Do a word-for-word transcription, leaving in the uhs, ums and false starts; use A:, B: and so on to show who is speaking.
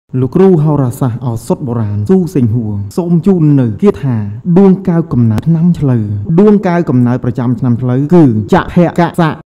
A: លោកគ្រូហោរាសាស្ត្រឱសថបុរាណស៊ូសេងហួរសូមជូននៅគាថាដួងកៅកំណើតឆ្នាំឆ្លូវដួងកៅកំណើតប្រចាំឆ្នាំឆ្លូវគឺចភៈកសៈ